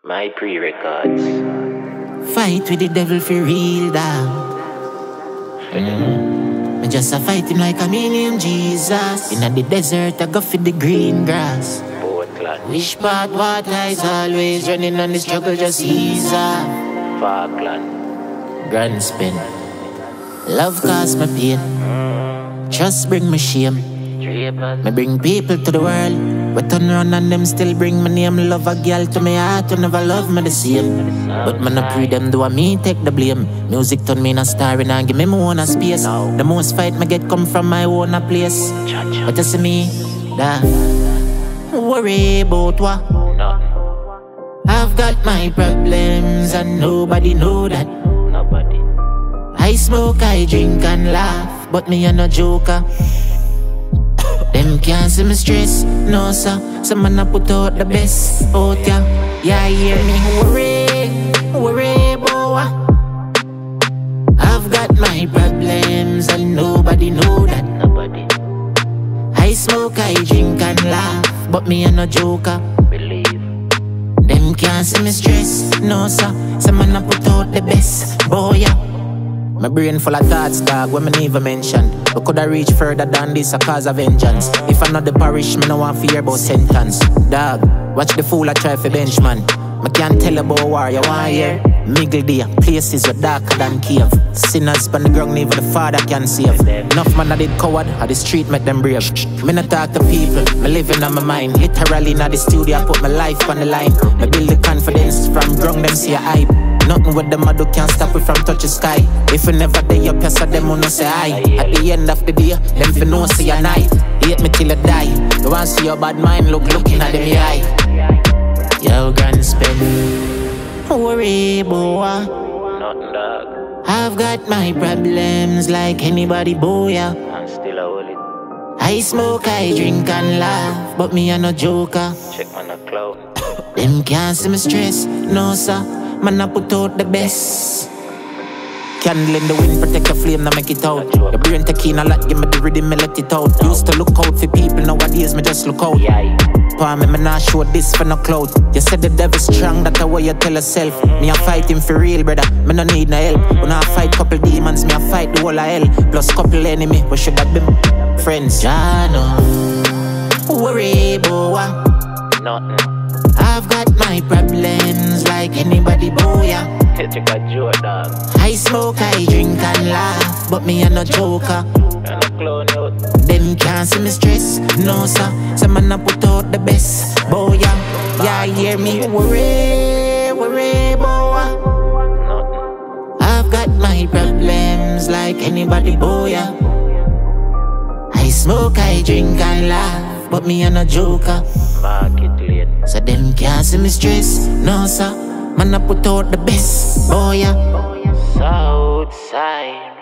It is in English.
My pre-records. Fight with the devil for real, dog. Me just a fight him like a me name Jesus. In the desert, I go for the green grass. Portland. Wish part water is always running on the struggle, just ease up. Falkland. Grand spin. Love cause me pain. Trust bring me shame. Me bring people to the world. But turn around and them still bring my name. Love a girl to me heart who never love me the same. But man I pray them do a me take the blame. Music turn me in a star and give me my own a space. The most fight me get come from my own a place. But you see me, da worry about what? I've got my problems and nobody know that. Nobody. I smoke, I drink and laugh, but me a no joker. Them can't see me stress, no sir. Some man a put out the best out ya. Yeah, hear me worry boy. I've got my problems and nobody know that. Nobody. I smoke, I drink and laugh, but me a no joker. Believe. Them can't see me stress, no sir. Some man a put out the best boy. My brain full of thoughts, dog, when me never mentioned. We coulda reach further than this, a cause of vengeance. If I not the parish, me no want fear about sentence. Dog, watch the fool I try for bench, man. Me can't tell about war, you want hear? Miggle there, places were darker than cave. Sinners on the ground, even the Father can save. Enough man I did coward, how the street make them brave. Me not talk to people, me living on my mind. Literally in the studio, I put my life on the line. Me build the confidence from ground, them see a hype. Nothing with them I do can't stop it from touch the sky. If you never day up, yes, them will not say hi. At the end of the day, them for no see a night. Hate me till I die. You want see your bad mind looking at them eye. Yo, grand spend. Worry, boy. Nothing, dog. I've got my problems like anybody, boy. And still I hold it. I smoke, I drink and laugh, but me a no joker. Check on the cloud. Them can't see me stress, no sir. Man I put out the best. Candle in the wind, protect the flame, now make it out. The brain take in a lot, give me the rhythm, me let it out. Used to look out for people, nowadays me just look out. Palm me not show this for no clout. You said the devil strong, that's the way you tell yourself. Me a fight him for real, brother, me no need no help. When I fight couple demons, me a fight the whole of hell. Plus couple enemy, we should have been friends. Jano, worry boy. Nothing. I've got my problems like anybody, boy. Check a joke, dog. I smoke, I drink and laugh, but me a no joker. And a clown out. Them can't see me stress, no sir. Some man a put out the best, boy. Yeah, hear me worry, boy. Nothing. I've got my problems like anybody, boy. I smoke, I drink and laugh, but me a no joker. Market lane. So them can't see me stress, no sir. Man I put out the best, boy. Southside.